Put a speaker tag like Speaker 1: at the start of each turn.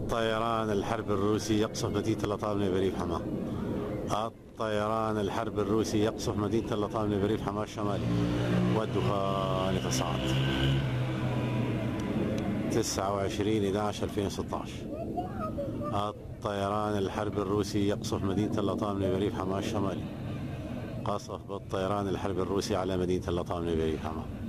Speaker 1: الطيران الحرب الروسي يقصف مدينة اللطامنة بريف حماة. الطيران الحرب الروسي يقصف مدينة اللطامنة بريف حماة الشمالي والدخان يتصاعد. 29/11/2016 الطيران الحرب الروسي يقصف مدينة اللطامنة بريف حماة الشمالي. قصف بالطيران الحرب الروسي على مدينة اللطامنة بريف حماة.